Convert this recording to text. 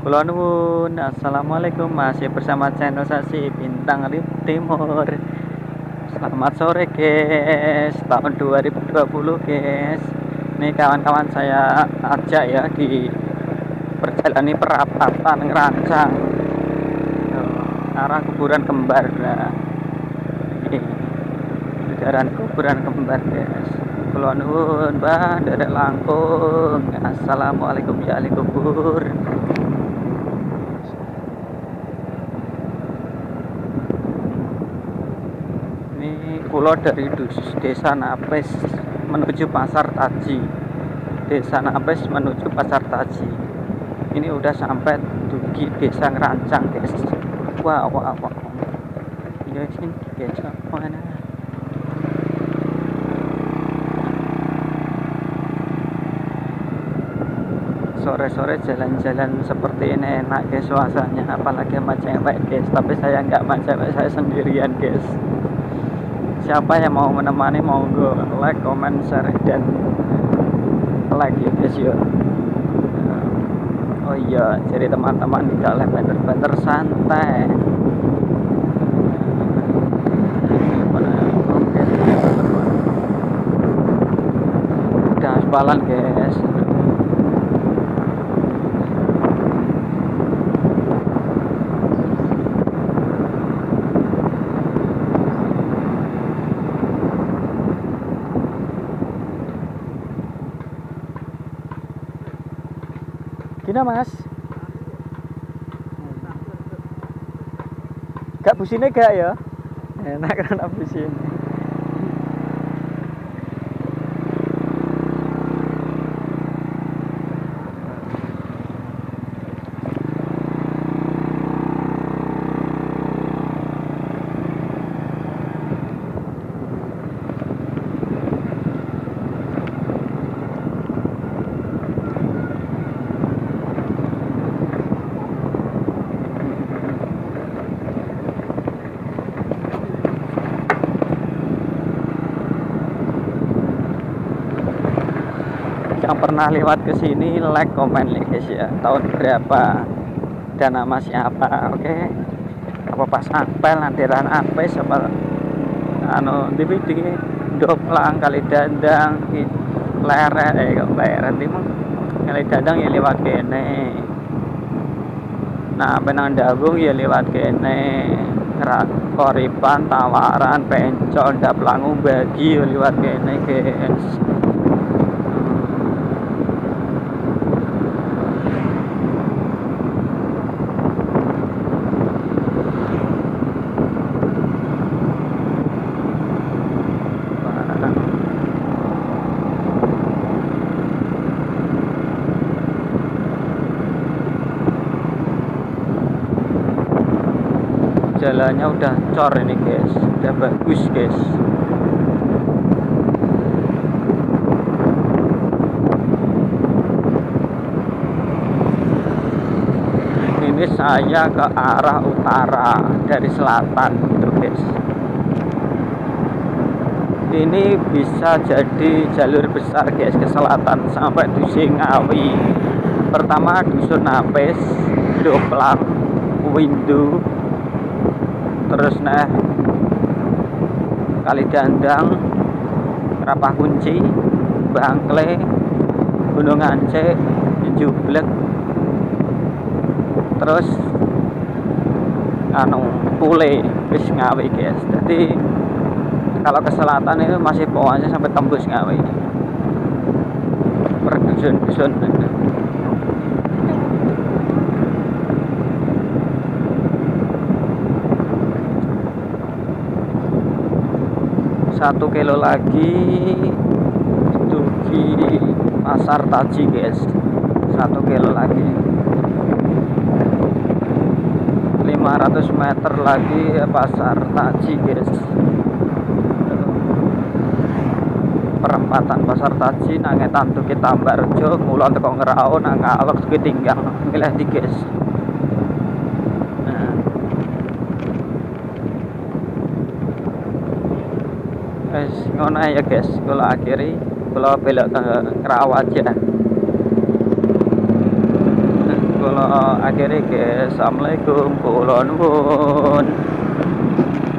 Kula nuwun, assalamualaikum, masih bersama channel Sasi Bintang Timur. Selamat sore guys, tahun 2020 guys. Ini kawan-kawan saya ajak ya di perjalanan perapatan ngerancang arah kuburan kembar. Nah, ini jalan kuburan kembar guys. Kula nuwun, Mbah, derek langkung. Assalamualaikum ya ahli kubur. Pulau dari desa Napes menuju Pasar Taji. Desa Napes menuju Pasar Taji. Ini udah sampai di desa Ngerancang guys. Wah. Ya sini guys, mana? Sore-sore jalan-jalan seperti ini enak guys suasananya, apalagi sama cewek guys. Tapi saya nggak sama cewek, saya sendirian guys. Siapa yang mau menemani, monggo like, comment, share, dan like ya guys ya. Oh iya, jadi teman-teman tidak boleh banter-banter, santai. Udah aspalan guys. Gina mas, gak busine gak ya? Enak karena busine. Yang pernah lewat ke sini like, komen nih guys ya, tahun berapa dan nama siapa. Oke, apa pas apel nantiran apes apa DVD Doplang kali dadang leret leret timung kali dadang ya lewat kene. Nah Penang Dabung ya lewat kene, Koripan Tawaran Pencol Daplangu Bagi ya lewat kene guys. Jalannya udah cor ini guys, udah bagus guys. Ini saya ke arah utara dari selatan gitu guys. Ini bisa jadi jalur besar guys ke selatan sampai Dusun Ngawi. Pertama Dusun Napes, Doplang, Windu, terus nah Kali Dandang, Rapah Kunci, Bangkle, Gunung Ance, Jublek, terus Pule, wis Ngawi guys. Jadi kalau ke selatan itu masih pokoknya sampai tembus Ngawi per dusun-dusun. 1 kilo lagi itu di Pasar Taji guys. 1 kilo lagi 500 meter lagi Pasar Taji guys. Perempatan Pasar Taji nangetan tuh kita Tambarjo ngulon teko Ngerao nang Alok tuh tinggal milih di guys. Ngono ya guys, kalau akhiri kalau belok ke Ngerao aja. Kalau akhirnya guys, assalamualaikum, kula nuwun.